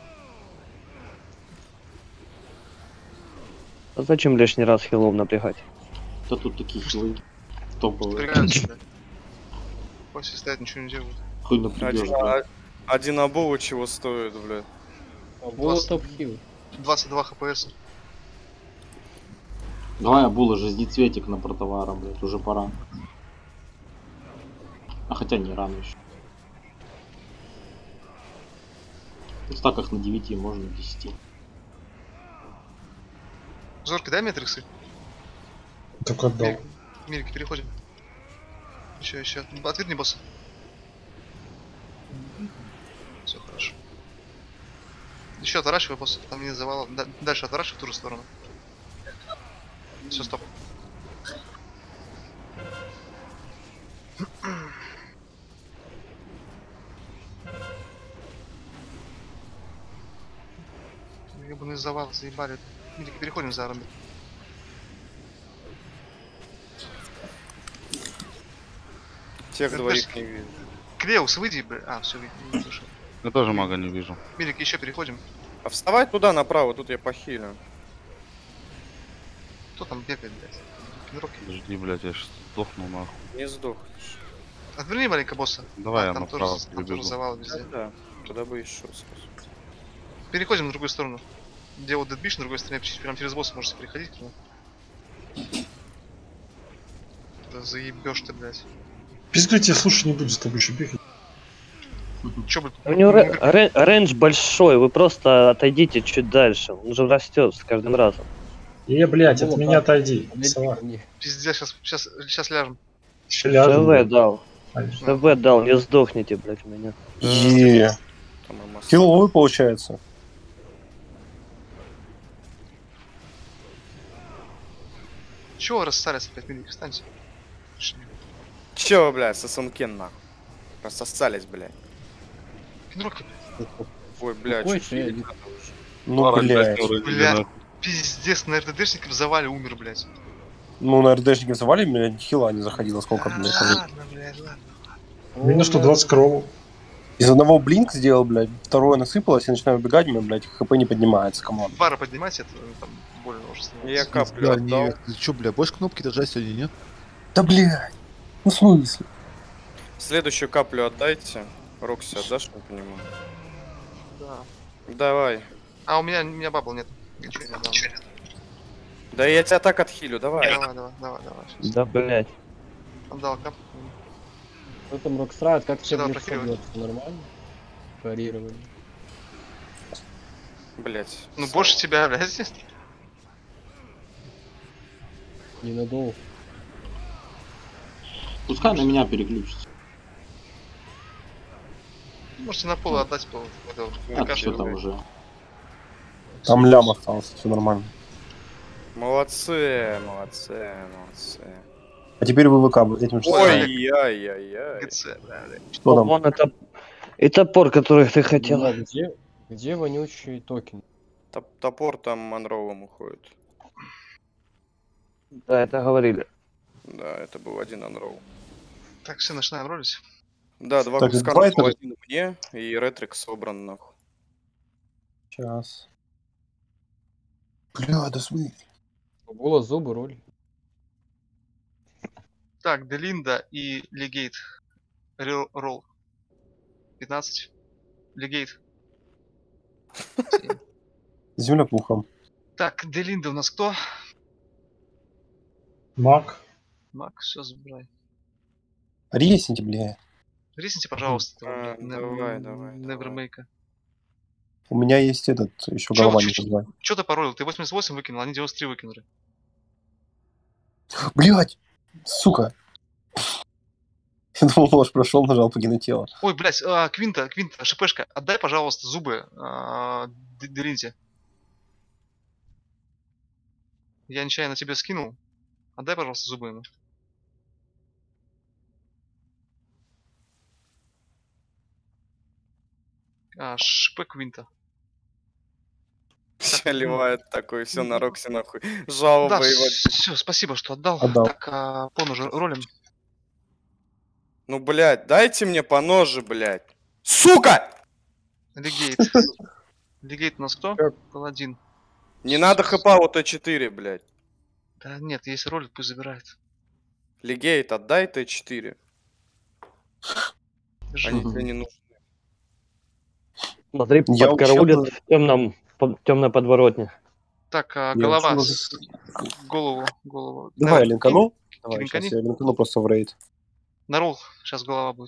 А зачем лишний раз хилов напрягать? Да тут такие хилы топовые. Напрягаются, да. После стоят, ничего не делают. Хуй напрягешь, да. Один обова чего стоит, бля. Было топ-хил. 22 хпс. Давай, Абула, жезди цветик на протовара, блядь, уже пора. А хотя не рано еще. В стаках на 9 можно 10. Зорки, дай метриксы. Только отдал. Мирики, переходим. Еще. Отверни босса. Все хорошо. Еще отворачивай босса, там не завалом. Дальше отворачивай в ту же сторону. Все, стоп. Ебаный завал, заебали. Мирики, переходим за Ромби. Тех двоих не вижу. Клеус, выйди, бля. А, все, не слышал. Я тоже мага не вижу. Мирик, еще переходим. А вставай туда направо, тут я похилю. Кто там бегает, блядь? Кенроки. Подожди, блядь, я сейчас сдохну нахуй. Не сдохнешь. Отверни маленько босса. Давай я там направо тоже, там тоже перебегу. завал везде. Да, туда бы еще сразу. Переходим на другую сторону. Где вот Dead Beach, на другой стороне, прям через босса можете переходить к нему. Да заебешь ты, блядь. Пизгать я слушай не буду, с тобой еще бегать. Чё, блядь? У него рейндж большой, вы просто отойдите чуть дальше. Он уже растет с каждым разом. Блядь, от меня отойди. Пиздец, сейчас ляжем. ТВ дал. ТВ дал, не сдохните, блядь, у меня. Хиловый получается. Чего рассались опять, Мирик, встаньте. Чё, блядь, сосункен нахуй. Рассосались, блядь. Кенроки, Ой, блядь, Ой, чё я- Ну, блядь. Бля, пиздец, на РДДшнике в завале умер, блядь. Ну, на РДшники завали, меня хила не заходило, сколько, блядь. Ладно, блядь, ладно. Минус 120 крову. Из одного блинк сделал, блядь, второе насыпалось, я начинаю убегать, у меня, блядь, хп не поднимается, камон. Пара поднимать, это там больно уже становится. Я каплю Да, отдал. не, ты чё, бля, будешь кнопки держать сегодня, нет? Да, блядь. Ну, в смысле? Следующую каплю отдайте. Рокси отдашь мне по нему? Да. Давай. А у меня бабл нет. Ничего не отдал. Да я тебя так отхилю, давай. Давай. Сейчас. Да, блядь. Отдал кап. Что там Рокстрайт, как все Сюда в лицо прокидывай. бьет? Нормально? Парировали. Блять. Ну, больше тебя, блядь. Ненадолго. Пускай на меня переключится. Можете на пол отдать по А что там уже? Там лям остался, все нормально. Молодцы, молодцы, молодцы. А теперь вы ВК этим же самым. Ой-яй-яй-яй. ГЦ, да. Что там? Вон это и топор, который ты хотел. Да, где вонючий токен? Топор там Монроуом уходит. Да, это говорили. Да, это был один Анроу. Так, все, начинаем ролить. Да, два Так, куска давай был, это- один мне, и ретрик собран, нахуй. Сейчас. Бля, да смотри. Было зубы, роль. Так, Делинда и Легейт. Ролл. 15. Легейт. Земля пухом. Так, Делинда у нас кто? Маг. Мак, все, забирай. Ресните, бля. Рисните, пожалуйста, А, давай. Невермейка. У меня есть этот, еще Чё, голова чё, не чё? позвать. Че ты паролил? Ты 88 выкинул, они 93 выкинули. Блять! Сука! Я думал, может, прошел, нажал покинуть тело. Ой, блядь, Квинта, ШПшка, отдай, пожалуйста, зубы Делинде. Я нечаянно тебе скинул. Отдай, пожалуйста, зубы ему. ШП Квинта. Все ливает такой, все на Рокси нахуй. Жалобы Да, его. все, спасибо, что отдал. Отдал. Так, по ножу ролим. Ну, блядь, дайте мне по ноже, блядь. Сука! Легейт. Легейт у нас кто? Паладин. Не надо хэпа вот Т4, блядь. Да нет, есть ролик, пусть забирает. Легейт, отдай Т4. Держи. Они тебе не нужны. Смотри, Я подкараулят учил- в темной подворотне. Так, голова. учил- Голову. Давай, Давай, линкану. Давай, линкани. сейчас я линкану просто в рейд. На ролл. Сейчас голова будет.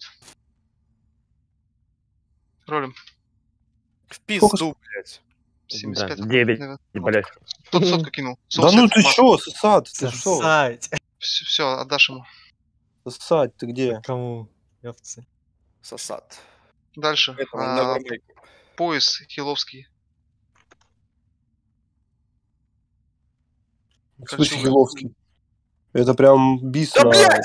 Ролим. В пизду, блядь. 75. Да, 9, Наверное. блядь. Кто-то сотку кинул. Да ну ты чё, сосад, ты что? Сосать. Все, отдашь ему. Сосад, ты где? Кому? Ёпцы. Сосад. Дальше. Этому Nevermake. Пояс Хиловский. В смысле Кольчуга. Хиловский? Это прям бис Да, на... блядь!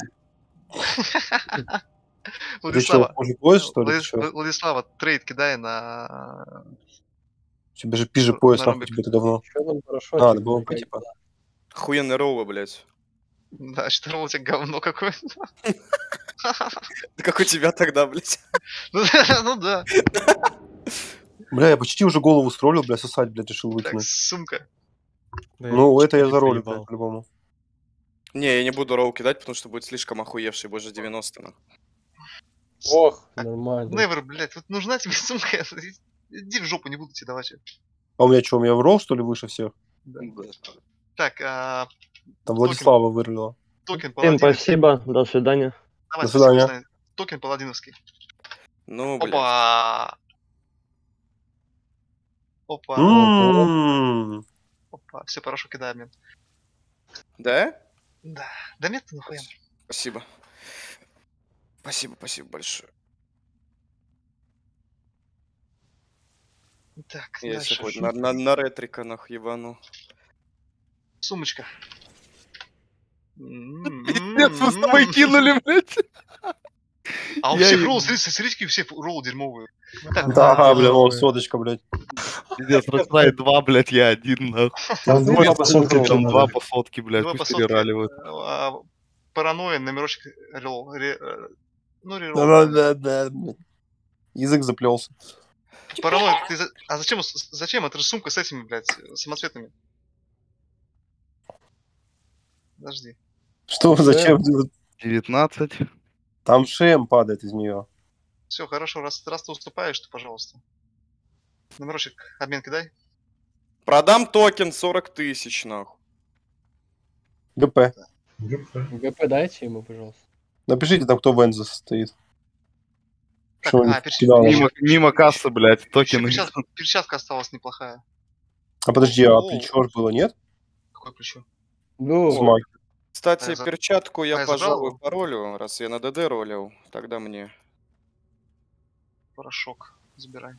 Ты что, Владислава. хуже пояс, что ли? Ты чё? Владислава, трейд кидай на... У тебя же пиже пояс, на нахуй ромбик. тебе это говно. Что там хорошо? А, на БВП, типа. Охуенный роллы, блядь. Да, что у тебя говно какое. Да как у тебя тогда, блядь? Ну да. Бля, я почти уже голову сролил, бля, сосать, блядь, решил Так, выкинуть. сумка. Да Ну, это я четыре заролю, проебал. блядь, по-любому. Не, я не буду ролл кидать, потому что будет слишком охуевший, боже 90 нахуй. Ох, нормально. Невер, блядь, вот нужна тебе сумка. Иди в жопу, не буду тебе давать. А у меня что, у меня в ролл, что ли, выше всех? Так, Там Владислава вырулила. токен Всем паладиновский. спасибо, до свидания. Давай, До свидания. спасибо, Стань. Токен паладиновский. Ну, блядь. Опа! Опа. М-м-м. Опа. Все, хорошо, кидаем. Мен. Да? Да. Да нет, ты нахуя. Спасибо. Спасибо большое. Так, Я дальше. сегодня на ретрика нахуй ебану. Сумочка. Пиздец, вы с тобой кинули, блядь. А у Я всех и- ролл, смотрите, у всех ролл дерьмовые. Так, Да, бля, ой. соточка, блядь. Пиздец, Роксай 2, блядь, я один, нахуй. Там Ну, два по сотке Там кинули. 2 по сотке, блядь, Два пусть по сотке. перераливают. Паранойя, номерочек ролл. Ну, реролл. Да-да-да. Язык заплелся. Паранойя, ты а зачем? Это же сумка с этими, блядь, самоцветными. Подожди. Что, зачем? 19. Там шем падает из нее. Все, хорошо, раз ты уступаешь, то пожалуйста. Номерочек, обмен кидай. Продам токен 40 тысяч, нахуй. ГП. ГП дайте ему, пожалуйста. Напишите там, кто в Энзе состоит. Так, Что он перчатка. кидал? Мимо кассы, блядь, токены. Перчатка осталась неплохая. А подожди, а О, плечо ж было, нет? Какое плечо? Ну, Смаки. Кстати, я за- перчатку я, я забрал пожалуй, его? паролю, раз я на ДД ролил, тогда мне. Порошок. Забирай.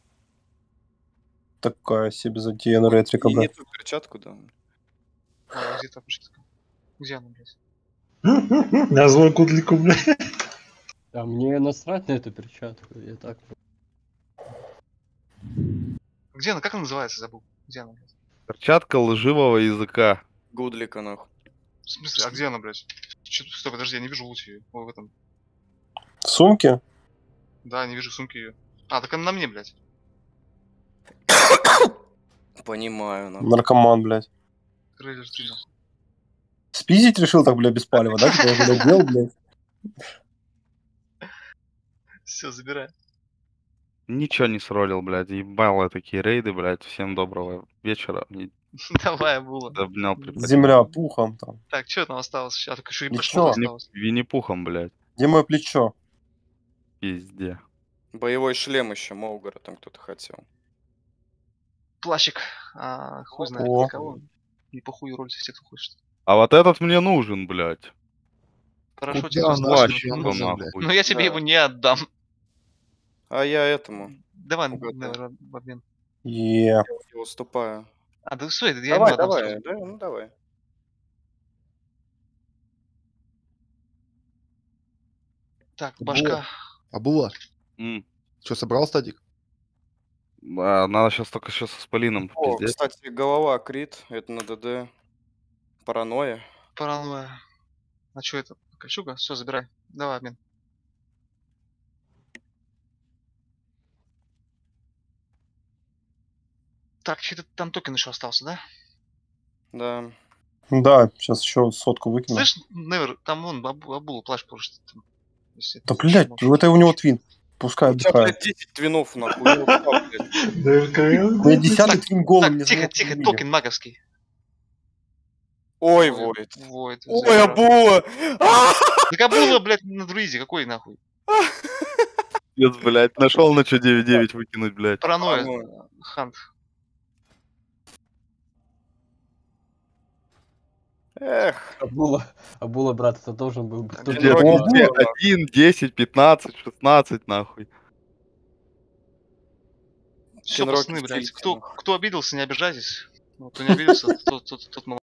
Такая себе затея на ретрика, И не брат. ту перчатку, да. А, где та почтка? Где она, блядь? На злой кудлику, блядь. а мне насрать на эту перчатку, я так... Где она? Как она называется? Забыл. Где она, блядь? Перчатка лживого языка. Гудлика, нахуй. В смысле? А где она, блядь? Стой, подожди, я не вижу лучше ее. В этом. В сумке? Да, не вижу в сумке ее. А, так она на мне, блядь. Понимаю, нахуй. Наркоман, блядь. Трейлер стрима. Спиздить решил так, бля, без палева, да? Типа, я надел, блядь. Все, забирай. Ничего не сролил, блядь. Ебал я такие рейды, блядь. Всем доброго вечера. Не Давай, Була. обнял, приподнял. Земля пухом там. Так, что там осталось? А, так еще и Ничего. прошло осталось. Винни-Пухом, блядь. Где мое плечо? Пизде. Боевой шлем еще Моугара там кто-то хотел. Плащик. Хуй знает О. для кого. Не похуй роль все, кто хочет. А вот этот мне нужен, блядь. Хорошо, Куда тебе нахуй Плащ, он нужен. нужен, нахуй. блядь? Но я тебе Да. его не отдам. А я этому Давай, Угадал. наверное, в обмен. Е. я уступаю. А, да все, я ему Давай, отдам давай, сразу. да, ну давай. Так, башка. Абула, М. что, собрал стадик? Надо сейчас только сейчас с Полином О, пиздеть. кстати, голова Крит, это на ДД. Паранойя. Паранойя. А что это? Кольчуга? Все, забирай. Давай, обмен. Так, что-то там токен еще остался, да? Да. Да, сейчас еще сотку выкину. Слышь, Невер, там вон Абула плащ положит. Да, блядь, это у него твин. Пускай У тебя, отдыхает. блядь, 10 твинов, нахуй. Ну, как, блядь? У меня 10-й твин голый, мне Так, тихо, звонят тихо, Эмилия. токен маговский. Ой, Войд. Войд. Ой, Абула! Так Абула, блядь, на друиде, какой нахуй? Пиздец, блядь. Нашел на что 9-9 выкинуть, блядь. Паранойя. Паранойя. Хант. Эх, Абула, брат, это должен был быть... Где тоже- вроде О, где, нахуй. 1, 10, 15, 16, нахуй. Все, Кенроки пацаны, блядь, стильте, кто нахуй. обиделся, не обижайтесь. Ну, кто не обиделся, тот молодец.